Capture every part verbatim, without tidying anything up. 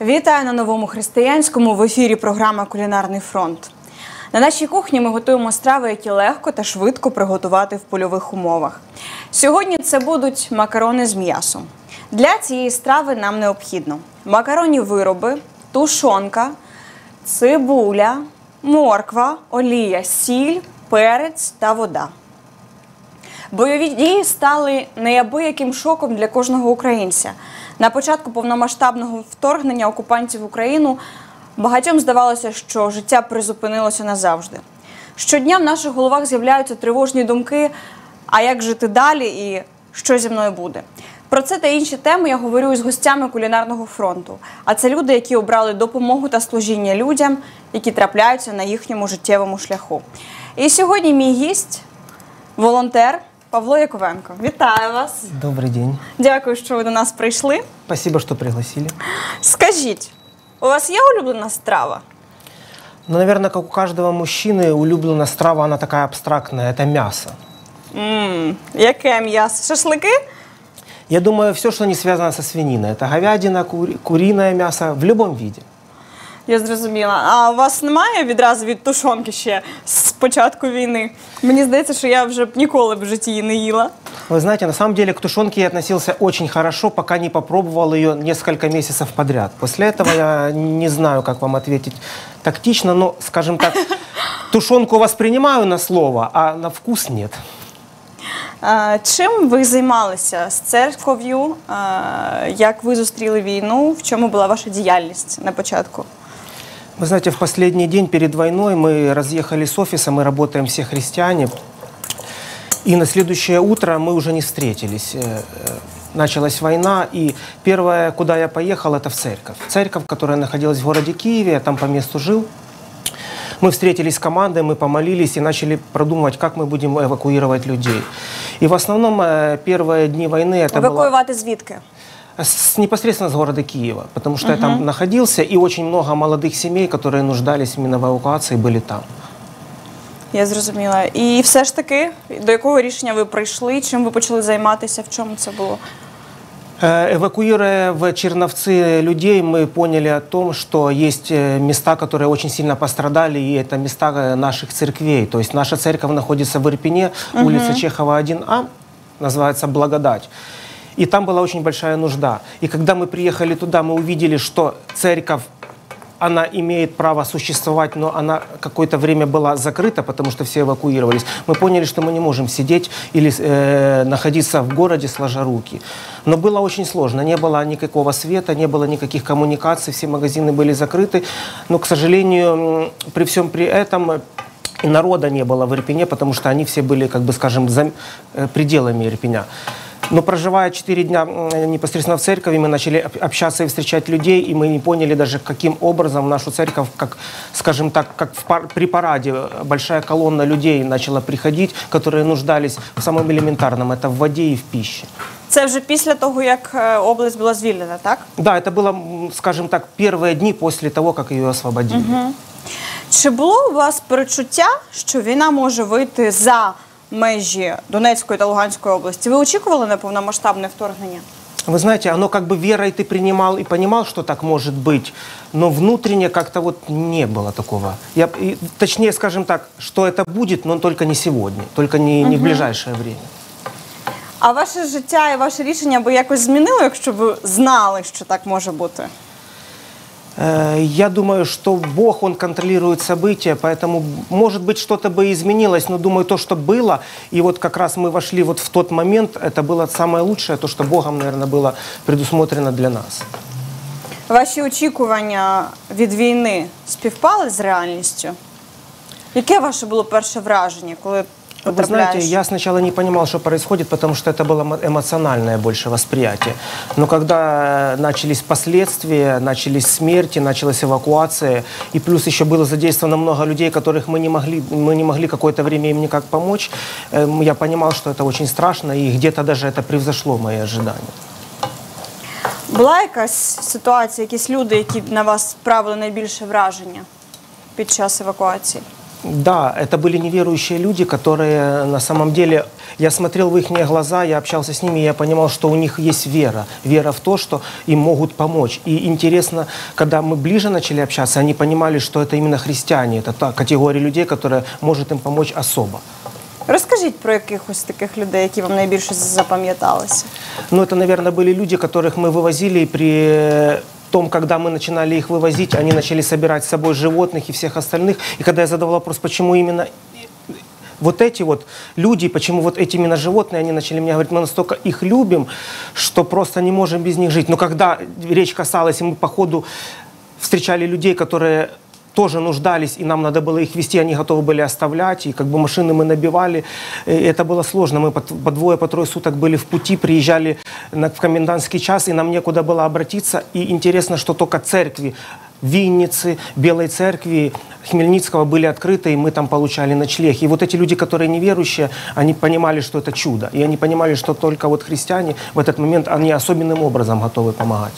Вітаю на Новому Християнському, в ефірі програма «Кулінарний фронт». На нашій кухні ми готуємо страви, які легко та швидко приготувати в польових умовах. Сьогодні це будуть макарони з м'ясом. Для цієї страви нам необхідно макаронні вироби, тушонка, цибуля, морква, олія, сіль, перець та вода. Бойові дії стали неабияким шоком для кожного українця. На початку повномасштабного вторгнення окупантів в Україну багатьом здавалося, що життя призупинилося назавжди. Щодня в наших головах з'являються тривожні думки, а як жити далі і що зі мною буде. Про це та інші теми я говорю із гостями кулінарного фронту. А це люди, які обрали допомогу та служіння людям, які трапляються на їхньому життєвому шляху. І сьогодні мій гість – волонтер Павло Яковенко. Вітаю вас. Добрий день. Дякую, що ви до нас прийшли. Спасибо, что пригласили. Скажіть, у вас є улюблена страва? Ну, наверное, как у каждого мужчины, улюблена страва, она такая абстрактная, это мясо. Ммм, яке м'ясо? Шашлики? Я думаю, все, что не связано со свининой. Это говядина, кури, куриное мясо в любом виде. Я зрозуміла. А у вас немає відразу від тушонки ще з початку війни? Мені здається, що я вже б ніколи в житті її не їла. Вы знаете, на самом деле к тушенке я относился очень хорошо, пока не попробовал ее несколько месяцев подряд. После этого я не знаю, как вам ответить тактично, но, скажем так, тушенку воспринимаю на слово, а на вкус нет. А, чим ви займалися з церков'ю? Як ви зустріли війну? В чому була ваша діяльність на початку? Вы знаете, в последний день перед войной мы разъехались с офиса, мы работаем все христиане. И на следующее утро мы уже не встретились. Началась война, и первое, куда я поехал, это в церковь. Церковь, которая находилась в городе Киеве, я там по месту жил. Мы встретились с командой, мы помолились и начали продумывать, как мы будем эвакуировать людей. И в основном первые дни войны это было... Евакуювати звідки? С, непосредственно с города Киева, потому что Uh-huh. я там находился, и очень много молодых семей, которые нуждались именно в эвакуации, были там. Я зрозуміла. І все ж таки, до якого рішення ви прийшли? Чим ви почали займатися? В чому це було? Эвакуируя в Черновцы людей, мы поняли о том, что есть места, которые очень сильно пострадали, и это места наших церквей. То есть наша церковь находится в Ирпене, uh-huh. улица Чехова один А, называется Благодать. И там была очень большая нужда. И когда мы приехали туда, мы увидели, что церковь, она имеет право существовать, но она какое-то время была закрыта, потому что все эвакуировались. Мы поняли, что мы не можем сидеть или э, находиться в городе сложа руки. Но было очень сложно. Не было никакого света, не было никаких коммуникаций, все магазины были закрыты. Но, к сожалению, при всем при этом... И народа не было в Ирпене, потому что они все были, как бы, скажем, за пределами Ирпеня. Но проживая четыре дня непосредственно в церкви, мы начали общаться и встречать людей, и мы не поняли даже, каким образом в нашу церковь, как, скажем так, как в пар, при параде большая колонна людей начала приходить, которые нуждались в самом элементарном, это в воде и в пище. Це вже після того, як область була звільнена, так? Да, это было, скажем так, первые дни после того, как ее освободили. Угу. Чи було у вас перечуття, що війна може вийти за межі Донецької та Луганської області? Ви очікували на повномасштабне вторгнення? Вы знаете, оно как бы верой ты принимал и понимал, что так может быть, но внутренне как-то вот не было такого. Я, и, точнее, скажем так, что это будет, но только не сегодня, только не, не в ближайшее время. А ваше життя і ваше рішення би якось змінило, якщо ви знали, що так може бути? Я думаю, что Бог, Он контролирует события, поэтому, может быть, что-то бы изменилось, но думаю, то, что было, и вот как раз мы вошли вот в тот момент, это было самое лучшее, то, что Богом, наверное, было предусмотрено для нас. Ваші очікування від війни співпали з реальністю? Яке ваше було перше враження, коли Вы знаете, я сначала не понимал, что происходит, потому что это было эмоциональное больше восприятие. Но когда начались последствия, начались смерти, началась эвакуация, и плюс еще было задействовано много людей, которых мы не могли, мы не могли какое-то время им никак помочь, я понимал, что это очень страшно, и где-то даже это превзошло мои ожидания. Була якась ситуація, якісь люди, які на вас справили найбільше враження під час евакуації? Да, это были неверующие люди, которые на самом деле, я смотрел в их глаза, я общался с ними, и я понимал, что у них есть вера. Вера в то, что им могут помочь. И интересно, когда мы ближе начали общаться, они понимали, что это именно христиане, это та категория людей, которая может им помочь особо. Розкажіть про якихось таких людей, які вам найбільше запам'яталися. Ну, это, наверное, были люди, которых мы вывозили, и при том, когда мы начинали их вывозить, они начали собирать с собой животных и всех остальных. И когда я задавал вопрос, почему именно вот эти вот люди, почему вот эти именно животные, они начали мне говорить, мы настолько их любим, что просто не можем без них жить. Но когда речь касалась, и мы по ходу встречали людей, которые тоже нуждались, и нам надо было их везти, они готовы были оставлять, и как бы машины мы набивали. И это было сложно. Мы по, по двое, по трое суток были в пути, приезжали на, в комендантский час, и нам некуда было обратиться. И интересно, что только церкви Винницы, Белой Церкви, Хмельницкого были открыты, и мы там получали ночлег. И вот эти люди, которые неверующие, они понимали, что это чудо. И они понимали, что только вот христиане в этот момент, они особенным образом готовы помогать.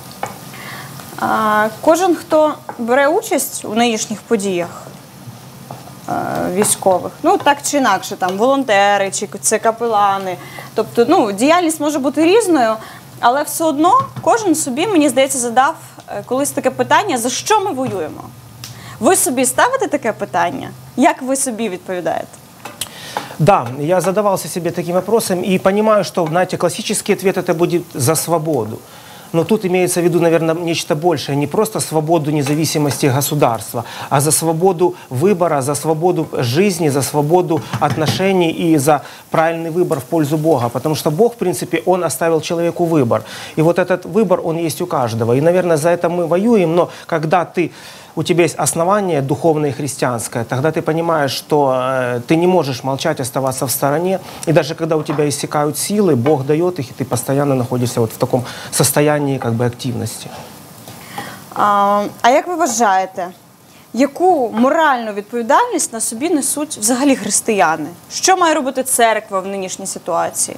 А, кожен, хто бере участь у нинішніх подіях а, військових, ну так чи інакше, там волонтери, чи це капелани, тобто, ну, діяльність може бути різною, але все одно кожен собі, мені здається, задав колись таке питання, за що ми воюємо? Ви собі ставите таке питання? Як ви собі відповідаєте? Да, я задавался себе таким вопросом и понимаю, что, знаете, классический ответ это будет за свободу. Но тут имеется в виду, наверное, нечто большее. Не просто свободу независимости государства, а за свободу выбора, за свободу жизни, за свободу отношений и за правильный выбор в пользу Бога. Потому что Бог, в принципе, Он оставил человеку выбор. И вот этот выбор, он есть у каждого. И, наверное, за это мы воюем. Но когда ты... у тебя есть основание духовное и христианское, тогда ты понимаешь, что э, ты не можешь молчать, оставаться в стороне. И даже когда у тебя иссякают силы, Бог дает их, и ты постоянно находишься вот в таком состоянии как бы активности. А, а як ви вважаєте, яку моральну відповідальність на собі несуть взагалі християни? Що має робити церква в нинішній ситуації?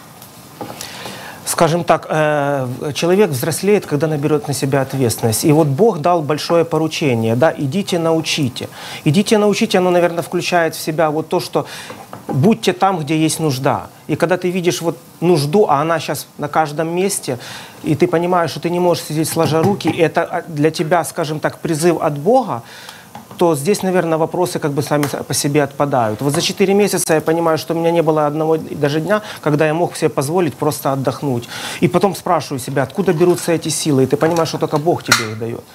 Скажем так, человек взрослеет, когда наберет на себя ответственность. И вот Бог дал большое поручение, да, идите научите. Идите научите, оно, наверное, включает в себя вот то, что будьте там, где есть нужда. И когда ты видишь вот нужду, а она сейчас на каждом месте, и ты понимаешь, что ты не можешь сидеть сложа руки, и это для тебя, скажем так, призыв от Бога, то здесь, наверное, вопросы как бы сами по себе отпадают. Вот за четыре месяца я понимаю, что у меня не было одного даже дня, когда я мог себе позволить просто отдохнуть. И потом спрашиваю себя, откуда берутся эти силы, и ты понимаешь, что только Бог тебе их дает.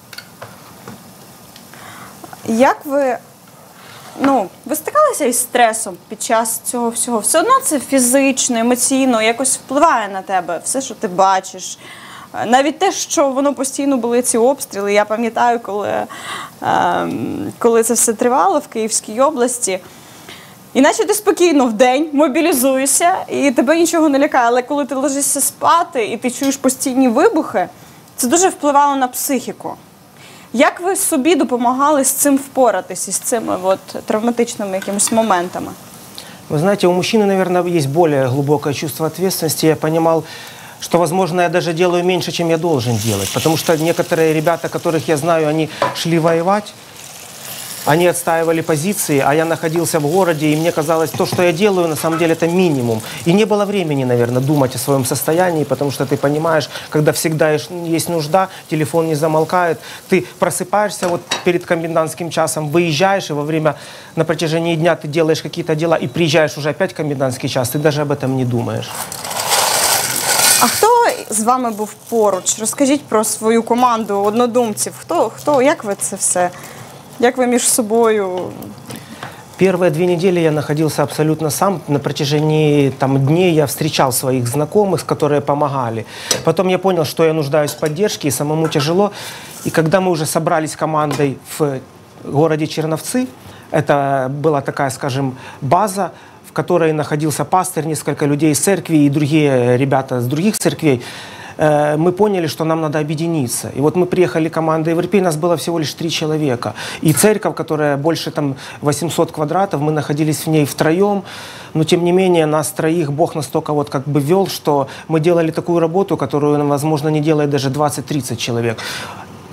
Як ви, ну, ви стикалися із стресом під час цього всього? Все одно це фізично, емоційно, якось впливає на тебе, все, що ти бачиш. Навіть те, що воно постійно були ці обстріли. Я пам'ятаю, коли, е, коли це все тривало в Київській області. Іначе ти спокійно вдень мобілізуєшся і тебе нічого не лякає. Але коли ти ложишся спати і ти чуєш постійні вибухи, це дуже впливало на психіку. Як ви собі допомагали з цим впоратись, із цими от травматичними якимись моментами? Вы знаете, у мужчины, наверное, есть более глубокое чувство ответственности. Я понимал, что, возможно, я даже делаю меньше, чем я должен делать. Потому что некоторые ребята, которых я знаю, они шли воевать, они отстаивали позиции, а я находился в городе, и мне казалось, то, что я делаю, на самом деле, это минимум. И не было времени, наверное, думать о своем состоянии, потому что ты понимаешь, когда всегда есть нужда, телефон не замолкает, ты просыпаешься вот перед комендантским часом, выезжаешь, и во время, на протяжении дня ты делаешь какие-то дела, и приезжаешь уже опять в комендантский час, ты даже об этом не думаешь. А хто з вами був поруч? Розкажіть про свою команду однодумців. Хто, хто, як ви це все? Як ви між собою? Первые две недели я находился абсолютно сам. На протяжении там, дней я встречал своих знакомых, которые помогали. Потом я понял, что я нуждаюсь в поддержке, и самому тяжело. И когда мы уже собрались командой в городе Черновцы, это была такая, скажем, база, в которой находился пастырь, несколько людей из церкви и другие ребята с других церквей, мы поняли, что нам надо объединиться. И вот мы приехали командой в Ирпень, нас было всего лишь три человека. И церковь, которая больше там восемьсот квадратов, мы находились в ней втроем. Но тем не менее, нас троих Бог настолько вот как бы вел, что мы делали такую работу, которую, возможно, не делает даже двадцать-тридцать человек.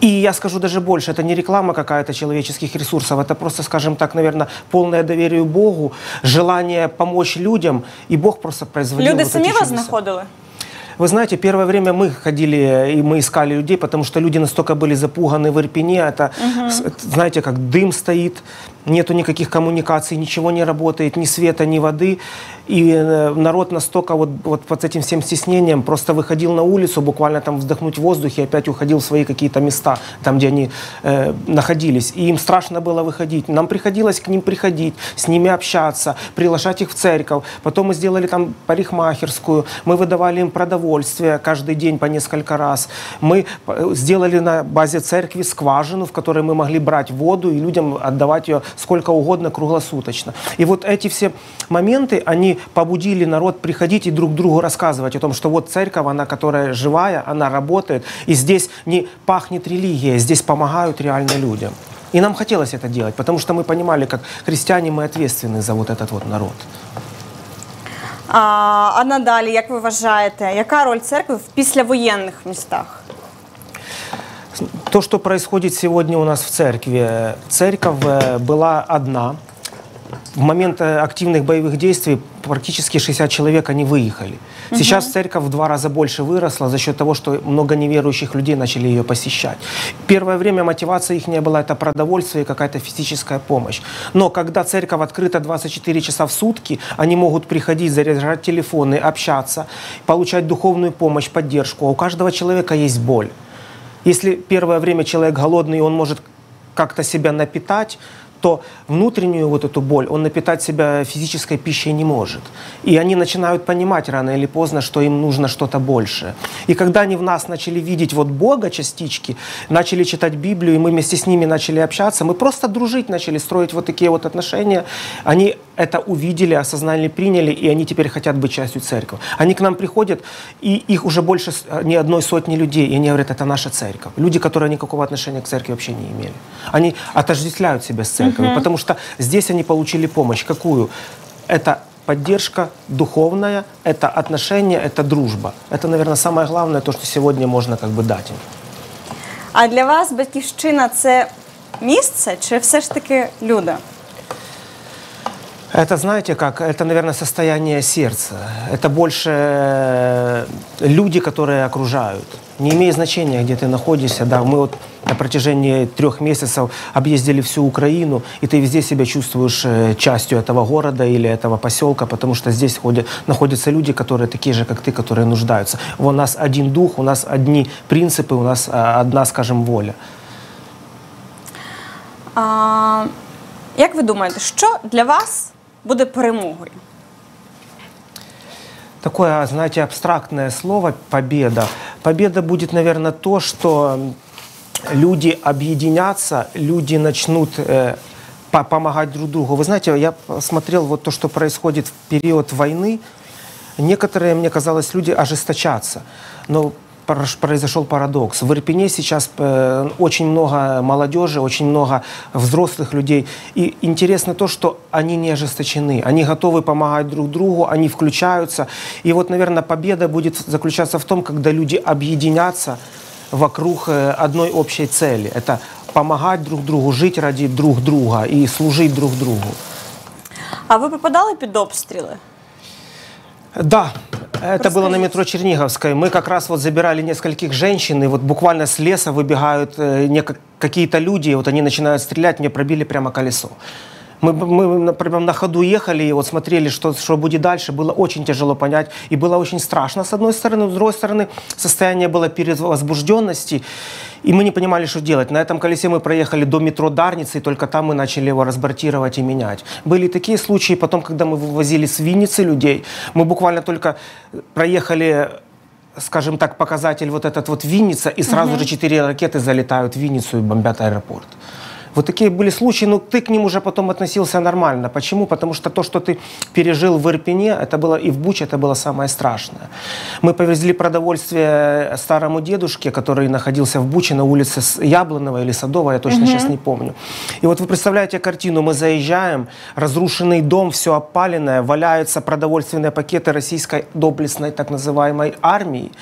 И я скажу даже больше, это не реклама какая-то человеческих ресурсов, это просто, скажем так, наверное, полное доверие Богу, желание помочь людям, и Бог просто производил Люди вот самі эти вас чудеса. знаходили? Вы знаете, первое время мы ходили и мы искали людей, потому что люди настолько были запуганы в Ирпене. Это, угу. знаете, как дым стоит, нету никаких коммуникаций, ничего не работает, ни света, ни воды. И народ настолько вот, вот под этим всем стеснением просто выходил на улицу, буквально там вздохнуть в воздухе, и опять уходил в свои какие-то места, там, где они э, находились. И им страшно было выходить. Нам приходилось к ним приходить, с ними общаться, приглашать их в церковь. Потом мы сделали там парикмахерскую, мы выдавали им продовольствие каждый день по несколько раз. Мы сделали на базе церкви скважину, в которой мы могли брать воду и людям отдавать ее сколько угодно круглосуточно. И вот эти все моменты, они побудили народ приходить и друг другу рассказывать о том, что вот церковь, она, которая живая, она работает, и здесь не пахнет религия, здесь помогают реально людям. И нам хотелось это делать, потому что мы понимали, как христиане, мы ответственны за вот этот вот народ. А, а надалі, як ви вважаєте, яка роль церкви в післявоєнних містах? То, что происходит сегодня у нас в церкви, церковь была одна. В момент активных боевых действий практически шестьдесят человек, они выехали. Сейчас угу. церковь в два раза больше выросла за счет того, что много неверующих людей начали ее посещать. Первое время мотивация их не была, это продовольствие и какая-то физическая помощь. Но когда церковь открыта двадцать четыре часа в сутки, они могут приходить, заряжать телефоны, общаться, получать духовную помощь, поддержку. А у каждого человека есть боль. Если первое время человек голодный, и он может как-то себя напитать, то внутреннюю вот эту боль он напитать себя физической пищей не может. И они начинают понимать рано или поздно, что им нужно что-то большее. И когда они в нас начали видеть вот Бога частички, начали читать Библию, и мы вместе с ними начали общаться, мы просто дружить начали, строить вот такие вот отношения, они это увидели, осознали, приняли, и они теперь хотят быть частью церкви. Они к нам приходят, и их уже больше ни одной сотни людей, и они говорят, это наша церковь. Люди, которые никакого отношения к церкви вообще не имели. Они отождествляют себя с церковью, uh-huh. потому что здесь они получили помощь. Какую? Это поддержка духовная, это отношения, это дружба. Это, наверное, самое главное, то, что сегодня можно как бы дать им. А для вас батьківщина – це місце чи все ж таки люди? Это, знаете, как, это, наверное, состояние сердца. Это больше люди, которые окружают. Не имеет значения, где ты находишься. Да, мы вот на протяжении трех месяцев объездили всю Украину, и ты везде себя чувствуешь частью этого города или этого поселка, потому что здесь ходят, находятся люди, которые такие же, как ты, которые нуждаются. У нас один дух, у нас одни принципы, у нас одна, скажем, воля. А, як ви думаєте, що для вас буде перемогою? Такое, знаете, абстрактное слово «победа». Победа будет, наверное, то, что люди объединятся, люди начнут э, по помогать друг другу. Вы знаете, я смотрел вот то, что происходит в период войны. Некоторые, мне казалось, люди ожесточатся. Но произошел парадокс. В Ирпене сейчас э, очень много молодежи, очень много взрослых людей. И интересно то, что они не ожесточены. Они готовы помогать друг другу, они включаются. И вот, наверное, победа будет заключаться в том, когда люди объединятся вокруг э, одной общей цели. Это помогать друг другу, жить ради друг друга и служить друг другу. А вы попадали под обстрелы? Да, это было на метро Черниговской. Мы как раз вот забирали нескольких женщин, и вот буквально с леса выбегают э, какие-то люди, и вот они начинают стрелять, мне пробили прямо колесо. Мы, мы например, на ходу ехали и вот смотрели, что, что будет дальше. Было очень тяжело понять, и было очень страшно, с одной стороны. С другой стороны, состояние было перевозбужденности, и мы не понимали, что делать. На этом колесе мы проехали до метро Дарницы, и только там мы начали его разбортировать и менять. Были такие случаи, потом, когда мы вывозили с Винницы людей, мы буквально только проехали, скажем так, показатель вот этот вот Винница, и сразу [S2] Угу. [S1] Же четыре ракеты залетают в Винницу и бомбят аэропорт. Вот такие были случаи, но ты к ним уже потом относился нормально. Почему? Потому что то, что ты пережил в Ирпене, это было и в Буче, это было самое страшное. Мы повезли продовольствие старому дедушке, который находился в Буче на улице Яблонова или Садовой, я точно сейчас не помню. И вот вы представляете картину, мы заезжаем, разрушенный дом, все опаленное, валяются продовольственные пакеты российской доблестной так называемой армии,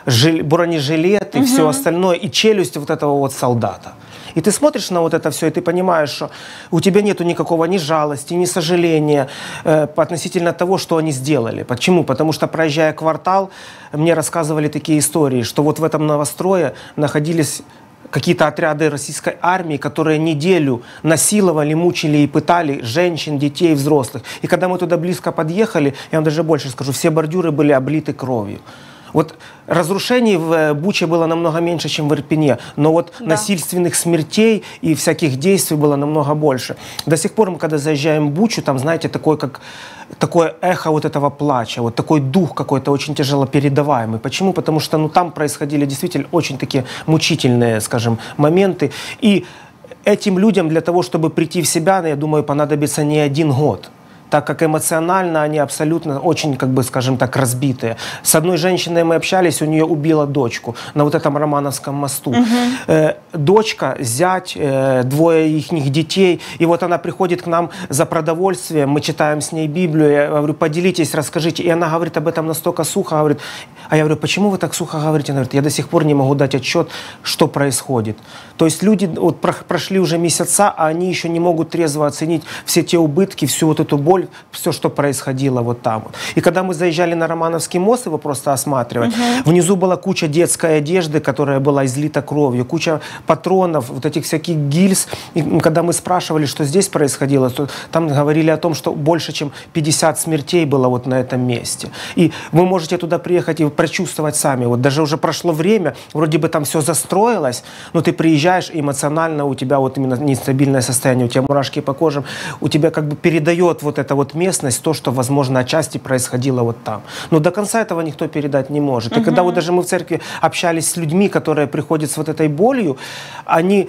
бронежилеты, угу. все остальное, и челюсть вот этого вот солдата. И ты смотришь на вот это все, и ты понимаешь, что у тебя нету никакого ни жалости, ни сожаления э, относительно того, что они сделали. Почему? Потому что, проезжая квартал, мне рассказывали такие истории, что вот в этом новострое находились какие-то отряды российской армии, которые неделю насиловали, мучили и пытали женщин, детей, взрослых. И когда мы туда близко подъехали, я вам даже больше скажу, все бордюры были облиты кровью. Вот разрушений в Буче было намного меньше, чем в Ирпене, но вот да. насильственных смертей и всяких действий было намного больше. До сих пор мы, когда заезжаем в Бучу, там, знаете, такое, как, такое эхо вот этого плача, вот такой дух какой-то очень тяжело передаваемый. Почему? Потому что ну, там происходили действительно очень такие мучительные, скажем, моменты. И этим людям для того, чтобы прийти в себя, я думаю, понадобится не один год, так как эмоционально они абсолютно очень, как бы, скажем так, разбитые. С одной женщиной мы общались, у нее убила дочку на вот этом Романовском мосту. Угу. Э, дочка, зять, э, двое их детей. И вот она приходит к нам за продовольствием, мы читаем с ней Библию, я говорю, поделитесь, расскажите. И она говорит об этом настолько сухо, говорит, а я говорю, почему вы так сухо говорите? Она говорит, я до сих пор не могу дать отчет, что происходит. То есть люди вот, прошли уже месяца, а они еще не могут трезво оценить все те убытки, всю вот эту боль, все, что происходило вот там. И когда мы заезжали на Романовский мост его просто осматривать, uh-huh. внизу была куча детской одежды, которая была излита кровью, куча патронов, вот этих всяких гильз. И когда мы спрашивали, что здесь происходило, то там говорили о том, что больше, чем пятьдесят смертей было вот на этом месте. И вы можете туда приехать и прочувствовать сами. Вот даже уже прошло время, вроде бы там все застроилось, но ты приезжаешь, и эмоционально у тебя вот именно нестабильное состояние, у тебя мурашки по кожам, у тебя как бы передает вот это вот местность, то, что, возможно, отчасти происходило вот там. Но до конца этого никто передать не может. И uh-huh. когда вот даже мы в церкви общались с людьми, которые приходят с вот этой болью, они,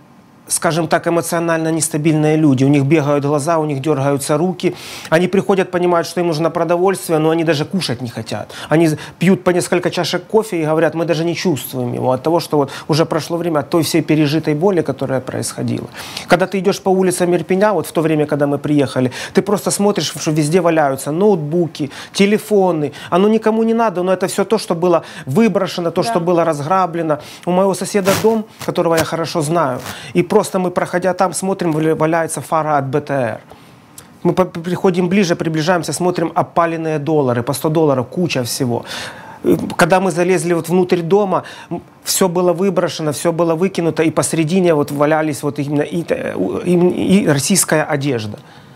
скажем так, эмоционально нестабильные люди. У них бегают глаза, у них дергаются руки. Они приходят, понимают, что им нужно продовольствие, но они даже кушать не хотят. Они пьют по несколько чашек кофе и говорят, мы даже не чувствуем его от того, что вот уже прошло время от той всей пережитой боли, которая происходила. Когда ты идешь по улицам Ирпеня, вот в то время, когда мы приехали, ты просто смотришь, что везде валяются ноутбуки, телефоны. Оно никому не надо, но это все то, что было выброшено, то, да. что было разграблено. У моего соседа дом, которого я хорошо знаю, и просто Просто мы, проходя там, смотрим, валяется фара от БТР. Мы приходим ближе, приближаемся, смотрим опаленные доллары, по сто долларов, куча всего. Когда мы залезли вот внутрь дома, все было выброшено, все было выкинуто, и посредине вот валялись вот именно и, и, и российская одежда.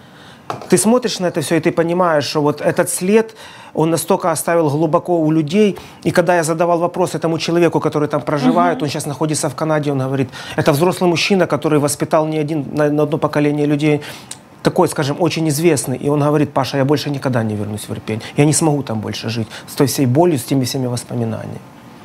Ты смотришь на это все, и ты понимаешь, что вот этот след, он настолько оставил глубоко у людей. И когда я задавал вопрос этому человеку, который там проживает, uh-huh. он сейчас находится в Канаде, он говорит, это взрослый мужчина, который воспитал не один, на, на одно поколение людей, такой, скажем, очень известный. И он говорит, Паша, я больше никогда не вернусь в Ирпень. Я не смогу там больше жить с той всей болью, с теми всеми воспоминаниями.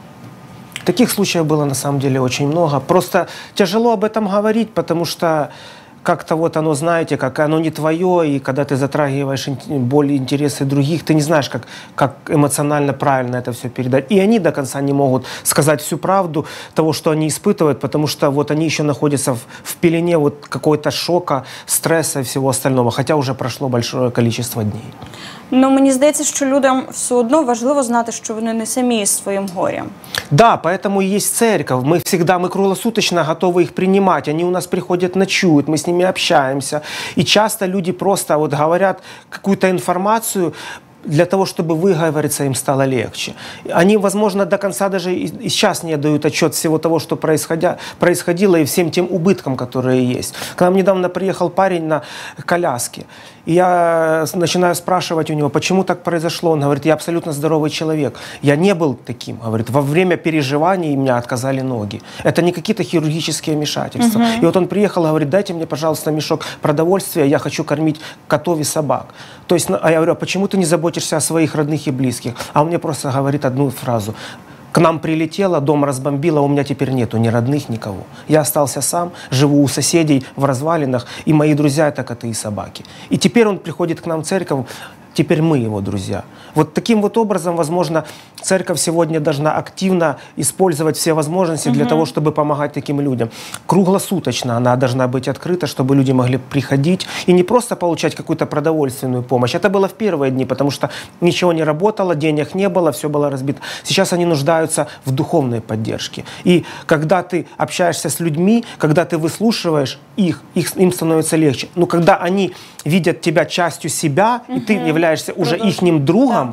Таких случаев было на самом деле очень много. Просто тяжело об этом говорить, потому что как-то вот оно, знаете, как оно не твое, и когда ты затрагиваешь боль и интересы других, ты не знаешь, как, как эмоционально правильно это все передать. И они до конца не могут сказать всю правду того, что они испытывают, потому что вот они еще находятся в, в пелене вот какой-то шока, стресса и всего остального, хотя уже прошло большое количество дней. Ну, мені здається, що людям все одно важливо знати, що вони не самі із своїм горем. Да, поэтому и есть церковь. Мы всегда, мы круглосуточно готовы их принимать. Они у нас приходят, ночуют, мы с ними общаемся. И часто люди просто вот говорят какую-то информацию для того, чтобы выговориться им стало легче. Они, возможно, до конца даже и сейчас не дают отчет всего того, что происходило, и всем тем убыткам, которые есть. К нам недавно приехал парень на коляске, и я начинаю спрашивать у него, почему так произошло. Он говорит, я абсолютно здоровый человек. Я не был таким. Говорит, во время переживаний меня отказали ноги. Это не какие-то хирургические вмешательства. Uh-huh. И вот он приехал и говорит, дайте мне, пожалуйста, мешок продовольствия, я хочу кормить котов и собак. То есть, а я говорю, а почему ты не заботишься о своих родных и близких? А он мне просто говорит одну фразу. К нам прилетело, дом разбомбило, у меня теперь нету ни родных, никого. Я остался сам, живу у соседей в развалинах, и мои друзья — это коты и собаки. И теперь он приходит к нам в церковь, теперь мы его друзья. Вот таким вот образом, возможно, церковь сегодня должна активно использовать все возможности для Угу. того, чтобы помогать таким людям. Круглосуточно она должна быть открыта, чтобы люди могли приходить и не просто получать какую-то продовольственную помощь. Это было в первые дни, потому что ничего не работало, денег не было, все было разбито. Сейчас они нуждаются в духовной поддержке. И когда ты общаешься с людьми, когда ты выслушиваешь их, их им становится легче. Но когда они видят тебя частью себя, угу. и ты являешься уже ихним другом,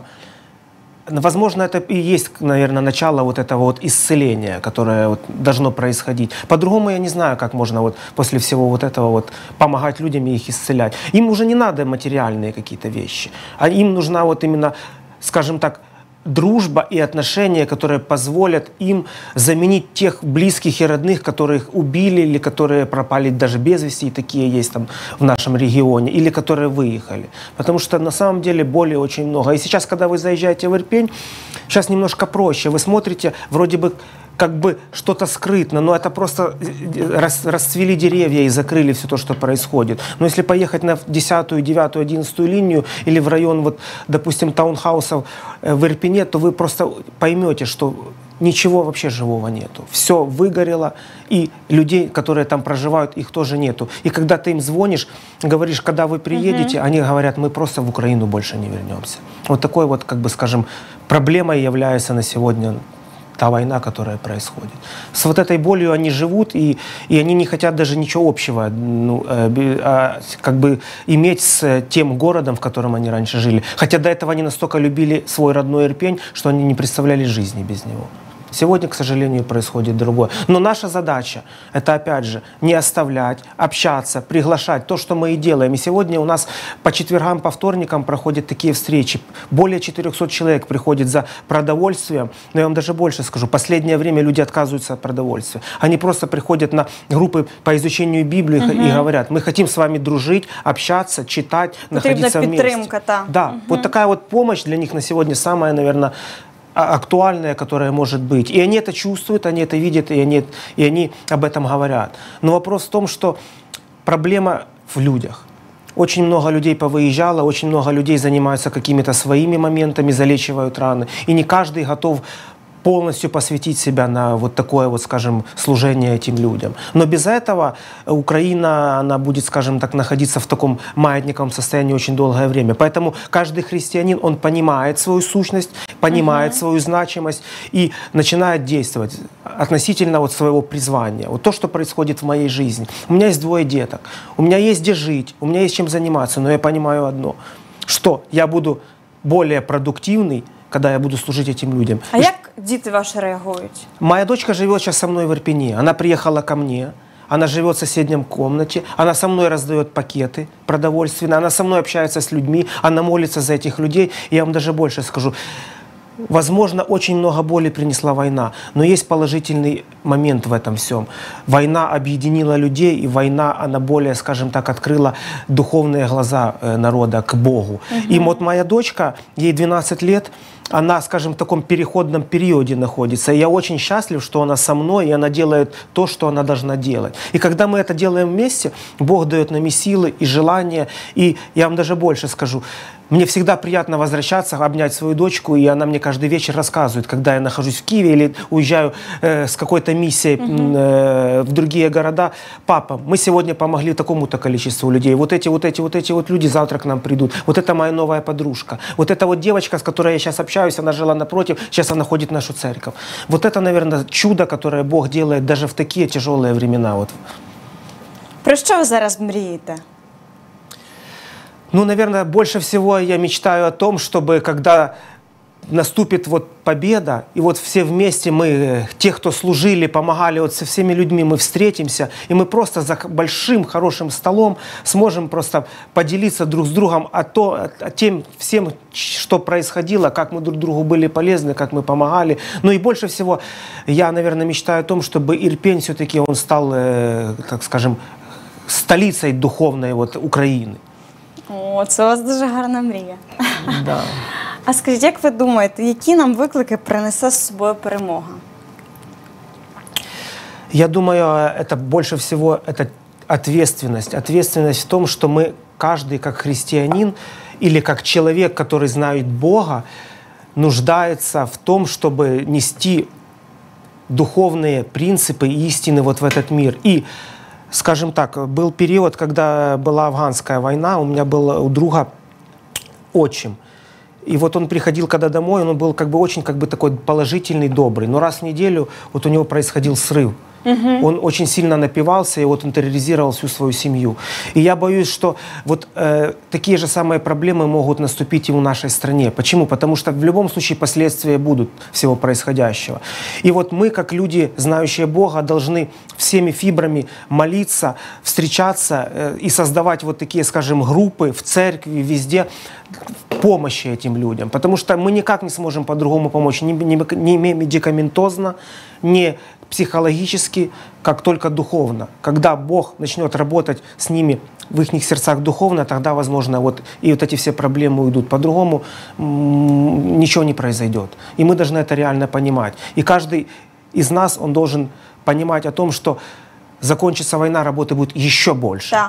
да. возможно, это и есть, наверное, начало вот этого вот исцеления, которое вот должно происходить. По-другому я не знаю, как можно вот после всего вот этого вот помогать людям и их исцелять. Им уже не надо материальные какие-то вещи, а им нужна вот именно, скажем так, дружба и отношения, которые позволят им заменить тех близких и родных, которых убили или которые пропали даже без вести, и такие есть там в нашем регионе, или которые выехали. Потому что на самом деле боли очень много. И сейчас, когда вы заезжаете в Ирпень, сейчас немножко проще. Вы смотрите, вроде бы как бы что-то скрытно, но это просто рас, расцвели деревья и закрыли все то, что происходит. Но если поехать на десятую, девятую, одиннадцатую линию или в район, вот, допустим, таунхаусов в Ирпене, то вы просто поймете, что ничего вообще живого нету. Все выгорело, и людей, которые там проживают, их тоже нету. И когда ты им звонишь, говоришь, когда вы приедете, угу. они говорят, мы просто в Украину больше не вернемся. Вот такой вот, как бы, скажем, проблемой является на сегодня та война, которая происходит. С вот этой болью они живут, и, и они не хотят даже ничего общего, ну, э, э, как бы иметь с тем городом, в котором они раньше жили. Хотя до этого они настолько любили свой родной Ирпень, что они не представляли жизни без него. Сегодня, к сожалению, происходит другое. Но наша задача – это, опять же, не оставлять, общаться, приглашать. То, что мы и делаем. И сегодня у нас по четвергам, по вторникам проходят такие встречи. Более четырехсот человек приходит за продовольствием. Но я вам даже больше скажу. В последнее время люди отказываются от продовольствия. Они просто приходят на группы по изучению Библии угу. и говорят, мы хотим с вами дружить, общаться, читать, находиться вместе. Да, угу. вот такая вот помощь для них на сегодня самая, наверное, актуальная, которая может быть. И они это чувствуют, они это видят, и они, и они об этом говорят. Но вопрос в том, что проблема в людях. Очень много людей повыезжало, очень много людей занимаются какими-то своими моментами, залечивают раны. И не каждый готов полностью посвятить себя на вот такое вот, скажем, служение этим людям. Но без этого Украина, она будет, скажем так, находиться в таком маятниковом состоянии очень долгое время. Поэтому каждый христианин, он понимает свою сущность, понимает uh-huh. свою значимость и начинает действовать относительно вот своего призвания. Вот то, что происходит в моей жизни. У меня есть двое деток, у меня есть где жить, у меня есть чем заниматься, но я понимаю одно, что я буду более продуктивный, когда я буду служить этим людям. А як діти ваші реагують? Моя дочка живет сейчас со мной в Ирпене. Она приехала ко мне. Она живет в соседнем комнате. Она со мной раздает пакеты продовольственные. Она со мной общается с людьми. Она молится за этих людей. И я вам даже больше скажу. Возможно, очень много боли принесла война, но есть положительный момент в этом всем. Война объединила людей, и война, она более, скажем так, открыла духовные глаза народа к Богу. Угу. И вот моя дочка, ей двенадцать лет, она, скажем, в таком переходном периоде находится. И я очень счастлив, что она со мной, и она делает то, что она должна делать. И когда мы это делаем вместе, Бог дает нам и силы, и желания. И я вам даже больше скажу. Мне всегда приятно возвращаться, обнять свою дочку, и она мне каждый вечер рассказывает, когда я нахожусь в Киеве или уезжаю э, с какой-то миссией э, в другие города. Папа, мы сегодня помогли такому-то количеству людей. Вот эти, вот эти, вот эти вот люди завтра к нам придут. Вот это моя новая подружка. Вот эта вот девочка, с которой я сейчас общаюсь, она жила напротив, сейчас она ходит в нашу церковь. Вот это, наверное, чудо, которое Бог делает даже в такие тяжелые времена. Вот. Про що ви зараз мрієте? Ну, наверное, больше всего я мечтаю о том, чтобы когда наступит вот победа, и вот все вместе мы, те, кто служили, помогали, вот со всеми людьми мы встретимся, и мы просто за большим, хорошим столом сможем просто поделиться друг с другом о, то, о тем всем, что происходило, как мы друг другу были полезны, как мы помогали. Ну и больше всего я, наверное, мечтаю о том, чтобы Ирпень все-таки он стал, э, так скажем, столицей духовной вот Украины. О, це у вас дуже гарна мрія. Да. А скажіть, як ви думаєте, які нам виклики принесе з собою перемога? Я думаю, это больше всего это ответственность. Ответственность в том, что мы, каждый как христианин или как человек, который знает Бога, нуждается в том, чтобы нести духовные принципы и истины вот в этот мир. И, скажем так, был период, когда была афганская война, у меня был у друга отчим. И вот он приходил когда домой, он был как бы очень как бы такой положительный, добрый. Но раз в неделю вот у него происходил срыв. Угу. Он очень сильно напивался, и вот он терроризировал всю свою семью. И я боюсь, что вот э, такие же самые проблемы могут наступить и в нашей стране. Почему? Потому что в любом случае последствия будут всего происходящего. И вот мы, как люди, знающие Бога, должны всеми фибрами молиться, встречаться э, и создавать вот такие, скажем, группы в церкви, везде, помощи этим людям. Потому что мы никак не сможем по-другому помочь, ни, ни, ни медикаментозно, ни психологически, как только духовно. Когда Бог начнет работать с ними в их сердцах духовно, тогда, возможно, вот и вот эти все проблемы уйдут. По-другому ничего не произойдет. И мы должны это реально понимать. И каждый из нас, он должен понимать о том, что закончится война, работы будет еще больше. Да.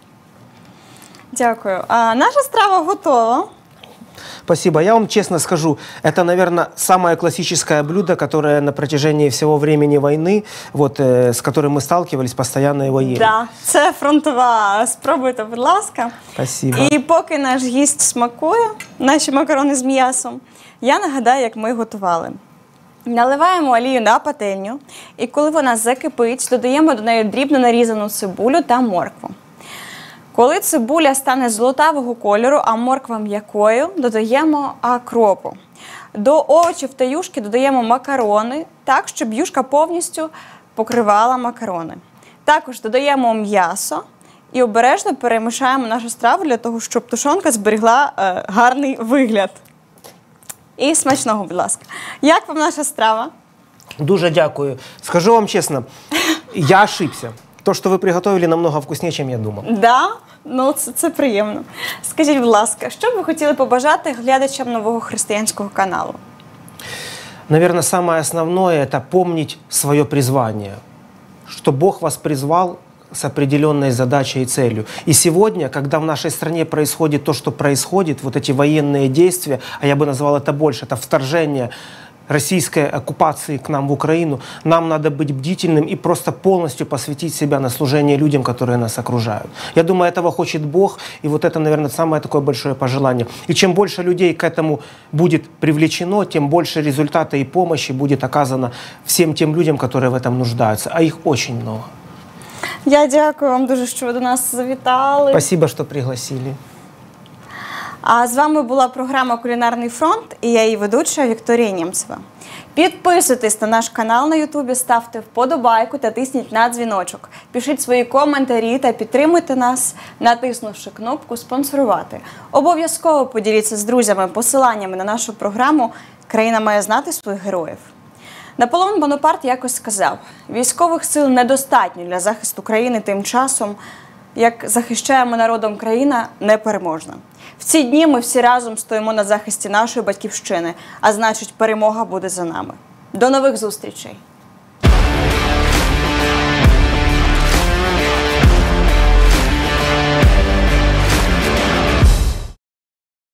Дякую. А наша страва готова. Спасибо. Я вам честно скажу, это, наверное, самое классическое блюдо, которое на протяжении всего времени войны, вот, э, с которым мы сталкивались, постоянно его ели. Да, це фронтова. Спробуйте, будь ласка. Спасибо. І поки наш гість смакує наші макарони з м'ясом, я нагадаю, як ми готували. Наливаємо олію на пательню, і коли вона закипить, додаємо до неї дрібно нарізану цибулю та моркву. Коли цибуля стане золотавого кольору, а морква м'якою, додаємо акропу. До овочів та юшки додаємо макарони, так, щоб юшка повністю покривала макарони. Також додаємо м'ясо і обережно перемішаємо нашу страву для того, щоб тушонка зберігла е, гарний вигляд. І смачного, будь ласка. Як вам наша страва? Дуже дякую. Скажу вам честно, я ошибся. То, что вы приготовили, намного вкуснее, чем я думал. Да? Ну, це, це приємно. Скажіть, будь ласка, що б ви хотіли побажати глядачам нового християнського каналу? Наверное, самое основное – это помнить свое призвание. Что Бог вас призвал с определенной задачей и целью. И сегодня, когда в нашей стране происходит то, что происходит, вот эти военные действия, а я бы назвал это больше, это вторжение российской оккупации к нам в Украину, нам надо быть бдительным и просто полностью посвятить себя на служение людям, которые нас окружают. Я думаю, этого хочет Бог, и вот это, наверное, самое такое большое пожелание. И чем больше людей к этому будет привлечено, тем больше результата и помощи будет оказано всем тем людям, которые в этом нуждаются, а их очень много. Я дякую вам дуже, що ви до нас завітали. Спасибо, що пригласили. А з вами була програма «Кулінарний фронт» і я її ведуча Вікторія Нємцева. Підписуйтесь на наш канал на Ютубі, ставте вподобайку та тисніть на дзвіночок. Пишіть свої коментарі та підтримуйте нас, натиснувши кнопку «Спонсорувати». Обов'язково поділіться з друзями посиланнями на нашу програму «Країна має знати своїх героїв». Наполеон Бонапарт якось сказав, військових сил недостатньо для захисту країни тим часом, як захищаємо народом країна непереможна. В ці дні ми всі разом стоїмо на захисті нашої батьківщини, а значить перемога буде за нами. До нових зустрічей!